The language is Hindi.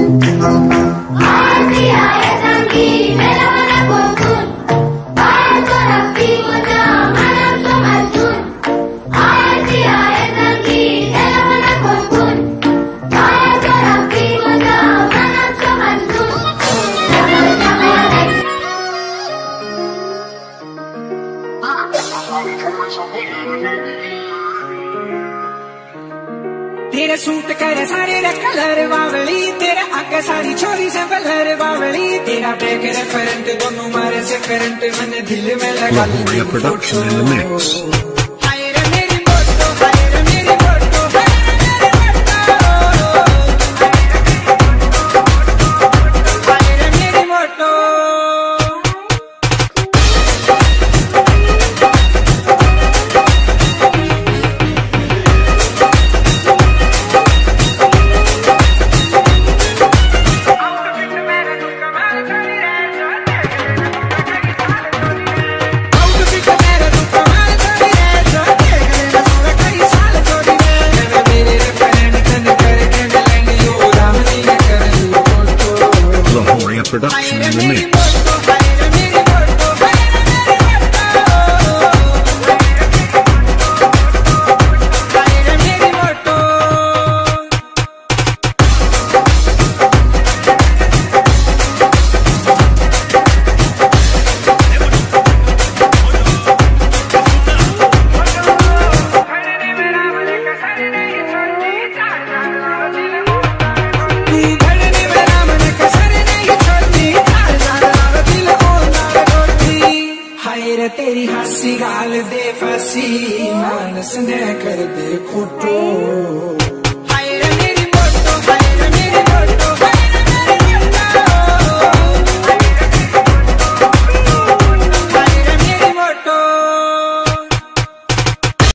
तेरे सूट करे सारे रे कलर बावली, तेरे आगे सारी छोरी से कलर बावली, तेरा ब्रेक रेफरेंट दोनों मारे से करंट मैंने दिल में लगा ली photo. Production in the mix. तेरी हंसी गाल दे फसी मानस ने कर दे खोटो।